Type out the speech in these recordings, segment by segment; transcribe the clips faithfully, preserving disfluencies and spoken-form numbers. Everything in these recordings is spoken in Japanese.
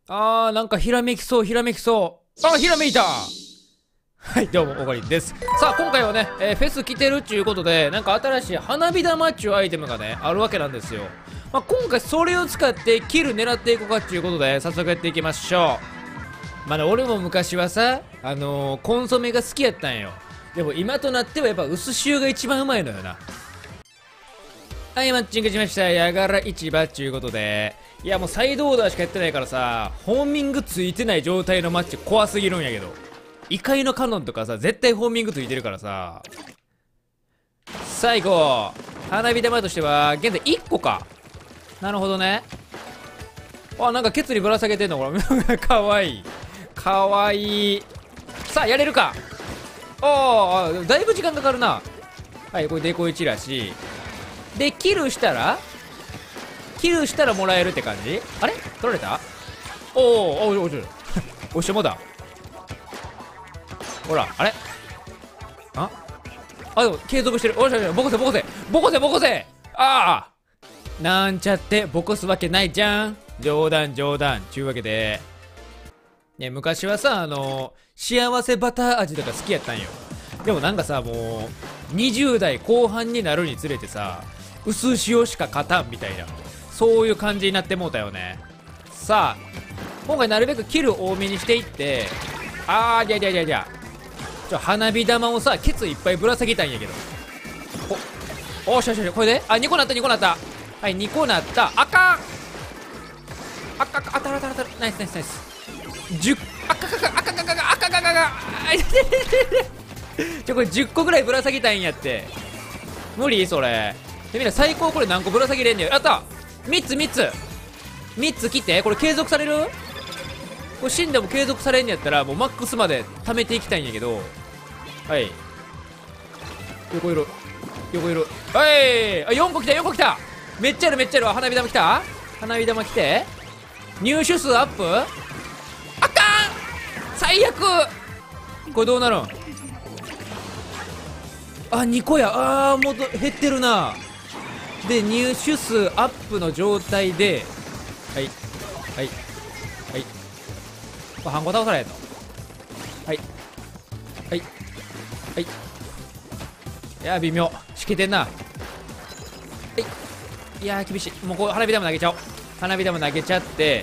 あー、なんかひらめきそう、ひらめきそう。あ、ひらめいた。はい、どうも、おかりです。さあ、今回はね、えーフェス来てるっちゅうことで、なんか新しい花火玉っちゅうアイテムがね、あるわけなんですよ。まあ、今回それを使ってキル狙っていこうかっちゅうことで、早速やっていきましょう。まあね、俺も昔はさ、あのー、コンソメが好きやったんよ。でも今となってはやっぱ薄塩が一番うまいのよな。はい、マッチングしました。やがら市場っちゅうことで。いや、もうサイドオーダーしかやってないからさ、ホーミングついてない状態のマッチ怖すぎるんやけど。異界のカノンとかさ、絶対ホーミングついてるからさ。最後、花火玉としては、現在いっこか。なるほどね。あ、なんかケツにぶら下げてんのこれ。かわいい。かわいい。さあ、やれるか。ああ、だいぶ時間かかるな。はい、これデコいちらし。で、キルしたらキルしたらもらえるって感じ。あれ取られた。おお、おお、おちょおしもだ。ほら、あれああ、でも継続してる。おしょ、ボコせボコせボコせボコせ。ああ、なんちゃってボコすわけないじゃん。冗談冗談ちゅうわけでね、昔はさ、あの幸せバター味とか好きやったんよ。でもなんかさ、もうにじゅう代後半になるにつれてさ、薄塩しか勝たんみたいな、そういう感じになってもうたよね。さあ、今回なるべくキル多めにしていって、あー、じゃじゃじゃじゃちょ花火玉をさ、ケツいっぱいぶら下げたいんやけど。おおしゃしゃしゃ、これであ、にこなったにこなった。はい、にこなった。あかん、あかか、あたらたらたら、ナイスナイスナイス。じゅう、あかかか、あかかかか、あかかかか、ちょ、これじゅっこぐらいぶら下げたいんやって。無理それで。みんな最高これ何個ぶら下げれんねん。やった、みっつみっつみっつ切って。これ継続される。これ死んでも継続されんやったらもうマックスまで貯めていきたいんやけど。はい、横いる横いる。はい、あ、よんこ来たよんこ来た。めっちゃあるめっちゃある。花火玉来た。花火玉来て入手数アップ。あかん、最悪。これどうなるん。あ、にこや。あー、もう減ってるな。で入手数アップの状態で、はいはいはい、これ半個倒されへんの。はいはいはい、いやー微妙、しけてんな。はい、いやー厳しい。もうこう花火玉投げちゃおう。花火玉投げちゃって、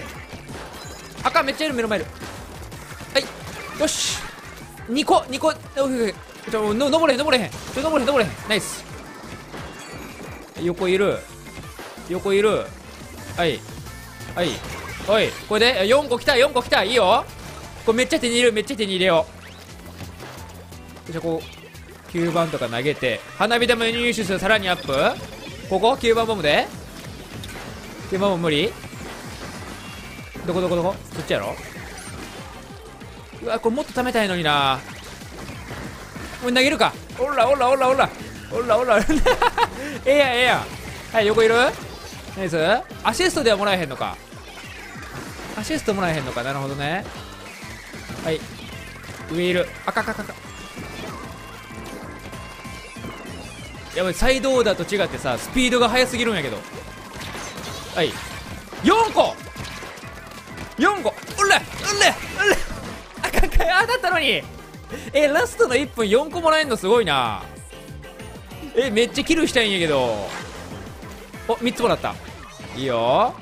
あかん、めっちゃいる目の前いる。はい、よし、にこにこ、ちょ、の登れへん登れへん、ちょ、登れへん登れへん。ナイス。横いる横いる。はいはい、おい、これでよんこ来たよんこ来た。いいよ、これめっちゃ手に入れる、めっちゃ手に入れよう。じゃあこうきゅうばんとか投げて花火玉入手数さらにアップ。ここきゅうばんボムできゅうばんボム無理。どこどこどこ、そっちやろ。うわ、これもっと貯めたいのにな。もう投げるか。おらおらおらおらおらおらええやんええやん。はい、横いる。ナイス。アシストではもらえへんのか。アシストもらえへんのか。なるほどね。はい、上いる。あかかかか。やばい、サイドオーダーと違ってさ、スピードが速すぎるんやけど。はい、よんこよんこ、うらうらうら、あかんか、当たったのに。え、ラストのいっぷんよんこもらえんのすごいな。え、めっちゃキルしたいんやけど。お、みっつもらった。いいよ。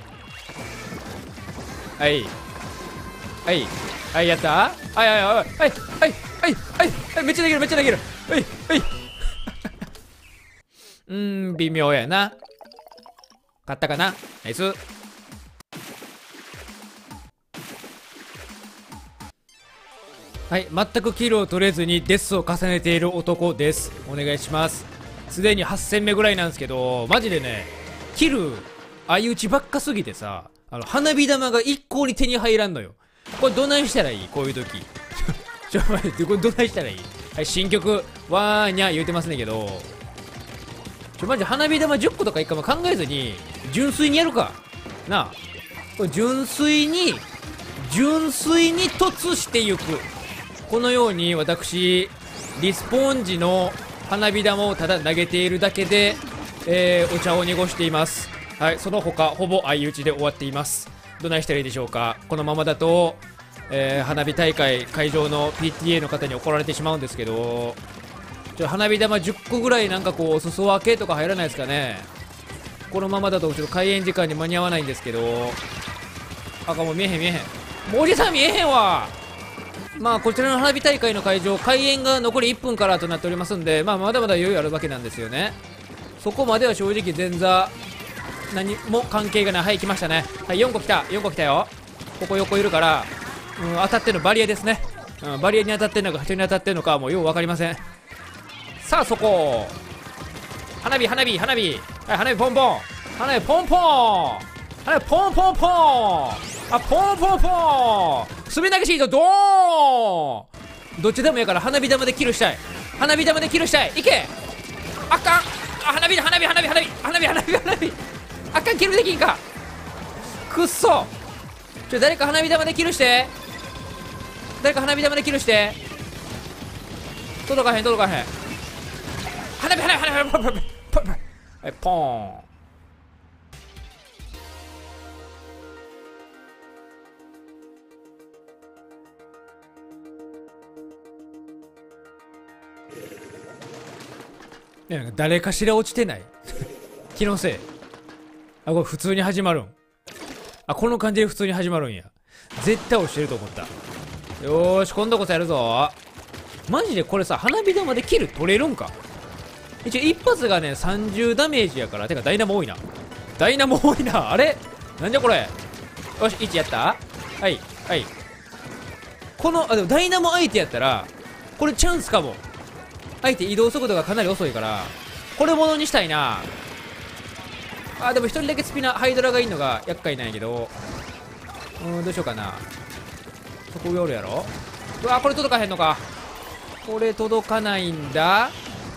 はいはいはい、やった。はいはいはいはいはいはいはい、めっちゃできるめっちゃできる。はいはいうーん、微妙やな。勝ったかな。ナイス。はい、全くキルを取れずにデスを重ねている男です。お願いします。すでにはち戦目ぐらいなんですけど、マジでね、キル相打ちばっかすぎてさ、あの花火玉が一向に手に入らんのよ。これどないしたらいい、こういう時ちょ待って、これどないしたらいい。はい、新曲わーにゃ言うてますねんけど、ちょマジ花火玉じゅっことかいっかも考えずに純粋にやるかなあ。これ純粋に純粋に突していく。このように私リスポンジの花火玉をただ投げているだけで、えー、お茶を濁しています。はい、その他ほぼ相打ちで終わっています。 どないしたらいいでしょうか。このままだと、えー、花火大会会場の ピーティーエー の方に怒られてしまうんですけど、ちょ花火玉じゅっこぐらいなんかこうお裾分けとか入らないですかね。このままだとちょっと開演時間に間に合わないんですけど。あかもう見えへん見えへん、もうおじさん見えへんわ。まあこちらの花火大会の会場、開演が残りいっぷんからとなっておりますんで、まあまだまだ余裕あるわけなんですよね。そこまでは正直前座何も関係がない。はい、来ましたね。はい、よんこ来た、よんこ来たよ。ここ横いるから、うん、当たってるのバリアですね。うん、バリアに当たってるのか人に当たってるのかもうよう分かりません。さあそこ花火花火花火、はい、花火ポンポン、花火ポンポン、花火ポンポンポン、あポンポンポン、滑り投げシートドーン。どっちでもいいから花火玉でキルしたい、花火玉でキルしたい。いけ、あかん、あ花火花火花火花火花火花火花火、あかん、キルできんか、くっそ。ちょ誰か花火玉でキルして、誰か花火玉でキルして。届かへん届かへん、花火花火花火、ポンポンポンポンポン、はい、ポーン。いやなんか誰かしら落ちてない気のせい。あ、これ普通に始まるん。あ、この感じで普通に始まるんや。絶対落ちてると思った。よーし、今度こそやるぞ。マジでこれさ、花火玉でキル取れるんか。一応一発がねさんじゅうダメージやから。てかダイナモ多いな、ダイナモ多いな。あれなんじゃこれ。よし、いちやった。はいはい、このあでもダイナモ相手やったらこれチャンスかも。相手移動速度がかなり遅いからこれものにしたいな。あでも一人だけスピナハイドラがいいのが厄介なんやけど、うーんどうしようかな。そこ上おるやろ。うわこれ届かへんのか、これ届かないんだ。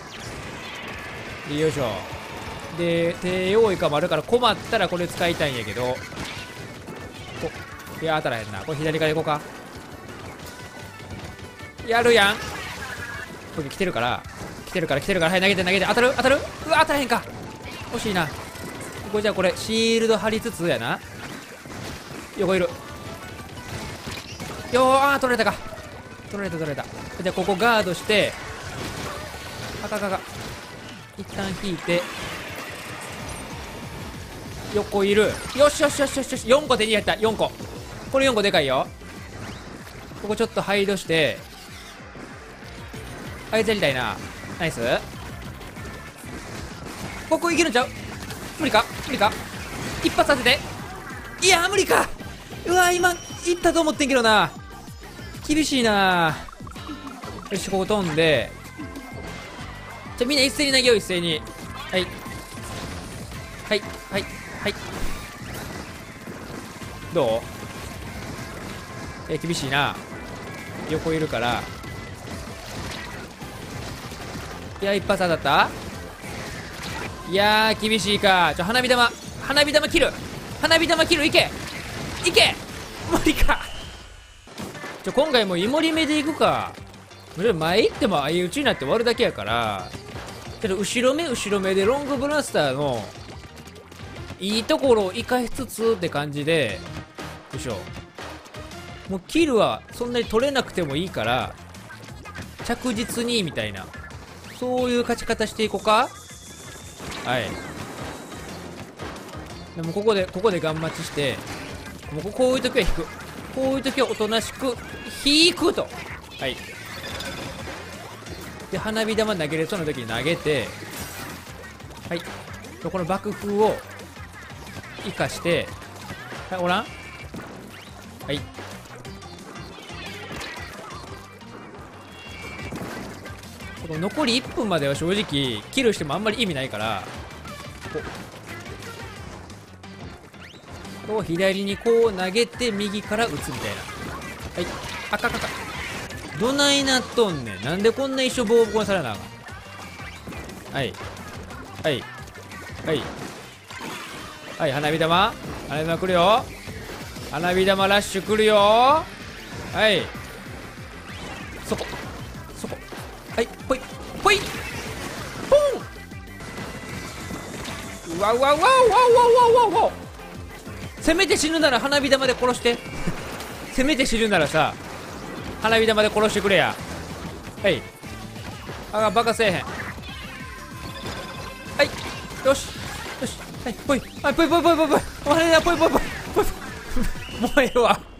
よいしょ。で低用意かもあるから困ったらこれ使いたいんやけど、いや当たらへんな。これ左から行こうか。やるやん、これ来てるから来てるから来てるから、はい投げて投げて、当たる当たる、うわ当たらへんか、惜しいな。これじゃあこれシールド貼りつつやな。横いるよー、あー取られたか、取られた取られた。じゃあここガードして、あかかか、一旦引いて横いる。よしよしよしよしよし、よんこ手に入った。よんこ、これよんこでかいよ。ここちょっとハイドして、あいつやりたいな。ナイス。ここいけるんちゃう、無理か無理か、一発当てて、いやー無理か。うわー今いったと思ってんけどな、厳しいな。よしここ飛んで、じゃあみんな一斉に投げよう、一斉に。はいはいはいはい、どう、えー、厳しいな。横いるから、いや一発当たった。いやー厳しいか。ちょ花火玉花火玉切る、花火玉切る、いけいけ、無理か。ちょ今回もうイモリ目でいくか。もちろん前行っても相打ちになって終わるだけやから、けど後ろ目後ろ目でロングブラスターのいいところを生かしつつって感じで、よいしょ。もうキルはそんなに取れなくてもいいから着実にみたいな、そういう勝ち方していこうか。はい。でもここでここでガン待ちして、もうこういう時は引く、こういう時はおとなしく引くと。はい。で花火玉投げれそうな時に投げて、はい。この爆風を生かして、はい、おらん、はい。この残りいっぷんまでは正直キルしてもあんまり意味ないから、こう左にこう投げて右から打つみたいな。はい、あかかか、どないなっとんねん、なんでこんな一生ボコボコにされなあかん。はいはいはいはい、花火玉花火玉来るよ、花火玉ラッシュ来るよ。はい、そこそこ、はいぽいぽいポン、うわうわうわうわうわうわうわうわ、 せめて死ぬなら花火玉で殺してせめて死ぬならさ花火玉で殺してくれや。はい、あ、バカせえへん。はい、よしよし、はい、ぽい、はい、ぽいぽいぽいぽいぽい、お前らぽいぽいぽいぽい、もうええわ。